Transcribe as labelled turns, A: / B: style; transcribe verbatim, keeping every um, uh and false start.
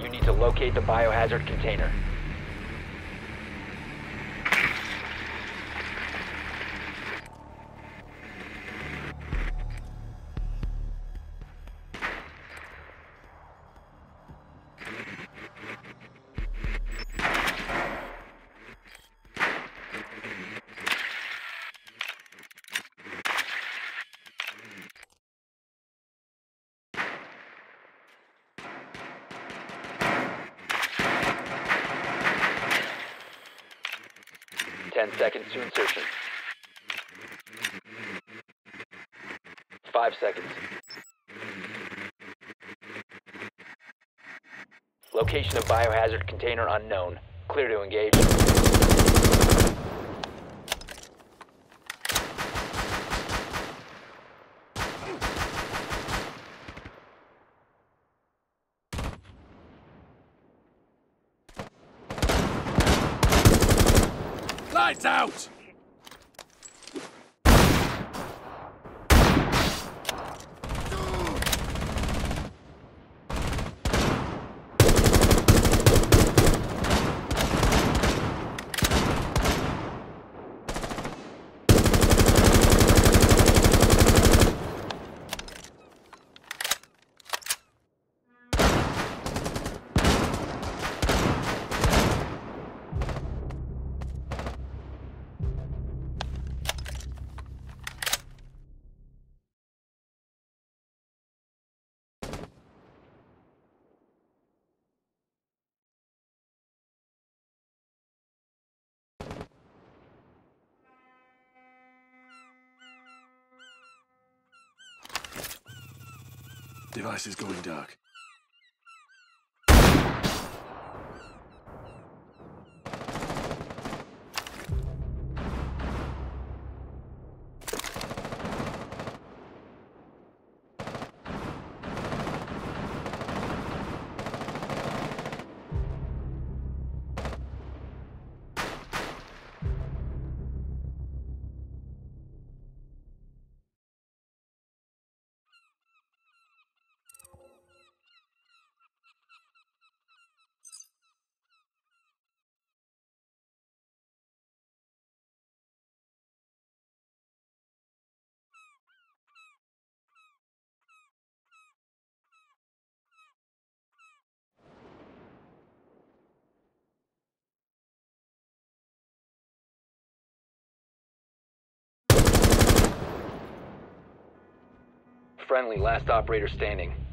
A: You need to locate the biohazard container. Ten seconds to insertion. Five seconds. Location of biohazard container unknown. Clear to engage.
B: Lights out! Device is going dark. Friendly, last operator standing.